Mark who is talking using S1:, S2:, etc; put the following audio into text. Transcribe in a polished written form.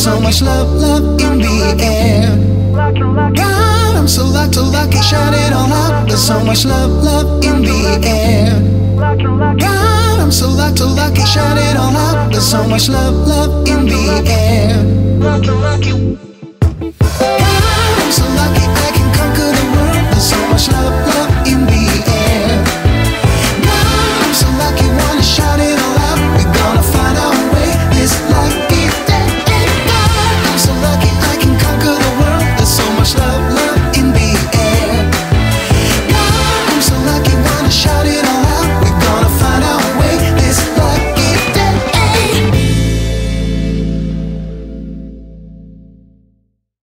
S1: so much love, love in the air. God, I'm so lucky, shout it all out. There's so much love, love in the air. God, I'm so lucky, shout it all out. There's so much love, love in the air.